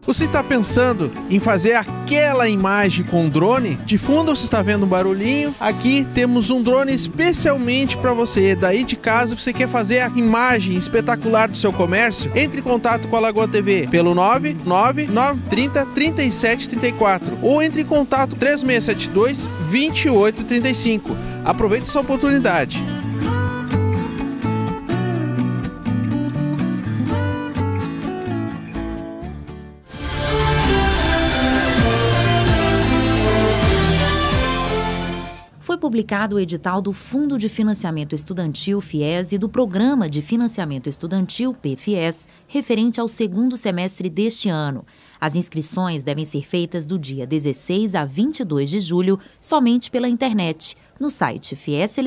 Você está pensando em fazer aquela imagem com drone? De fundo você está vendo um barulhinho. Aqui temos um drone especialmente para você. Daí de casa você quer fazer a imagem espetacular do seu comércio? Entre em contato com a Lagoa TV pelo 99930 3734 ou entre em contato 3672 2835. Aproveite essa oportunidade. Foi publicado o edital do Fundo de Financiamento Estudantil FIES e do Programa de Financiamento Estudantil PFIES, referente ao segundo semestre deste ano. As inscrições devem ser feitas do dia 16 a 22 de julho somente pela internet, no site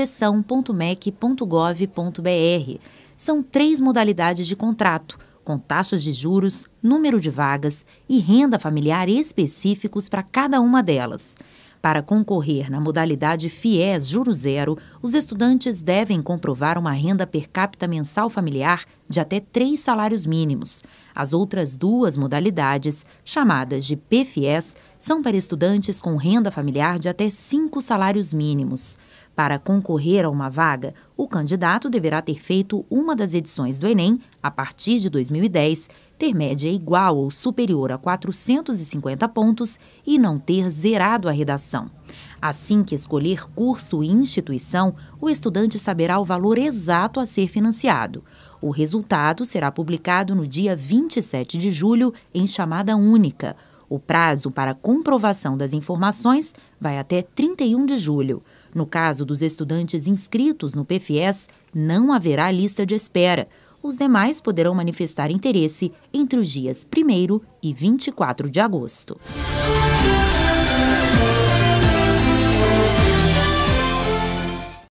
fieseleção.mec.gov.br. São 3 modalidades de contrato, com taxas de juros, número de vagas e renda familiar específicos para cada uma delas. Para concorrer na modalidade FIES Juro Zero, os estudantes devem comprovar uma renda per capita mensal familiar de até 3 salários mínimos. As outras 2 modalidades, chamadas de PFIES, são para estudantes com renda familiar de até 5 salários mínimos. Para concorrer a uma vaga, o candidato deverá ter feito uma das edições do Enem, a partir de 2010, ter média igual ou superior a 450 pontos e não ter zerado a redação. Assim que escolher curso e instituição, o estudante saberá o valor exato a ser financiado. O resultado será publicado no dia 27 de julho em chamada única. O prazo para comprovação das informações vai até 31 de julho. No caso dos estudantes inscritos no PFIES, não haverá lista de espera. Os demais poderão manifestar interesse entre os dias 1º e 24 de agosto.